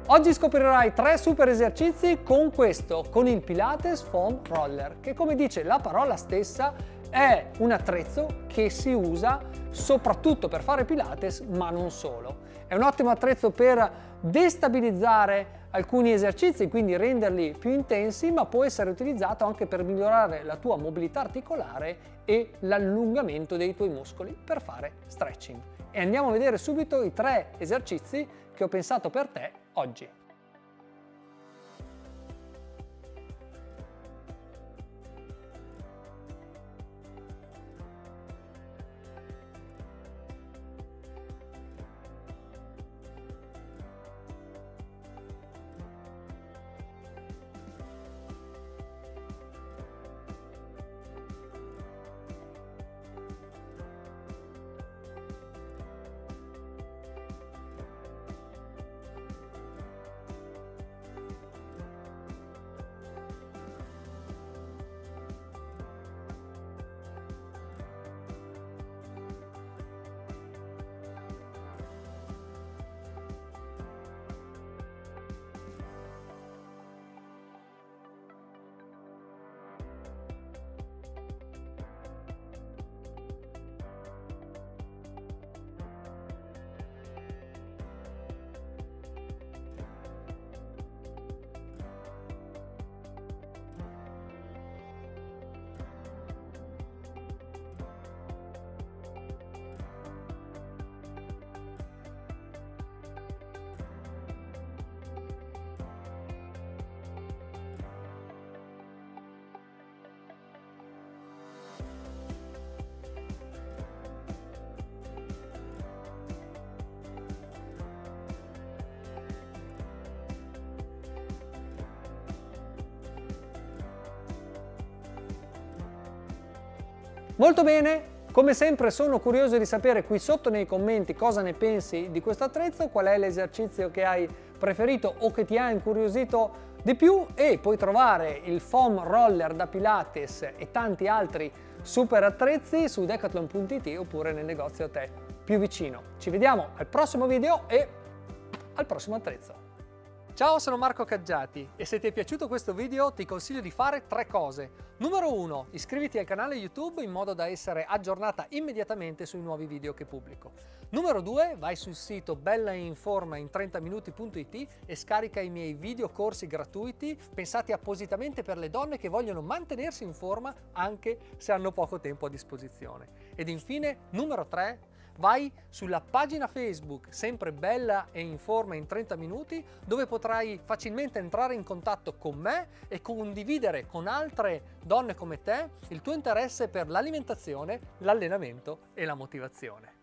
Oggi scoprirai 3 super esercizi con con il Pilates Foam Roller, che come dice la parola stessa è un attrezzo che si usa soprattutto per fare Pilates, ma non solo. È un ottimo attrezzo per destabilizzare alcuni esercizi, quindi renderli più intensi, ma può essere utilizzato anche per migliorare la tua mobilità articolare e l'allungamento dei tuoi muscoli per fare stretching. E andiamo a vedere subito i 3 esercizi che ho pensato per te oggi. Molto bene, come sempre sono curioso di sapere qui sotto nei commenti cosa ne pensi di questo attrezzo, qual è l'esercizio che hai preferito o che ti ha incuriosito di più, e puoi trovare il foam roller da Pilates e tanti altri super attrezzi su decathlon.it oppure nel negozio a te più vicino. Ci vediamo al prossimo video e al prossimo attrezzo. Ciao, sono Marco Caggiati e se ti è piaciuto questo video ti consiglio di fare 3 cose. Numero 1, iscriviti al canale YouTube in modo da essere aggiornata immediatamente sui nuovi video che pubblico. Numero 2, vai sul sito bellainformain30minuti.it e scarica i miei video corsi gratuiti pensati appositamente per le donne che vogliono mantenersi in forma anche se hanno poco tempo a disposizione. Ed infine, numero 3, vai sulla pagina Facebook, sempre Bella e in forma in 30 minuti, dove potrai facilmente entrare in contatto con me e condividere con altre donne come te il tuo interesse per l'alimentazione, l'allenamento e la motivazione.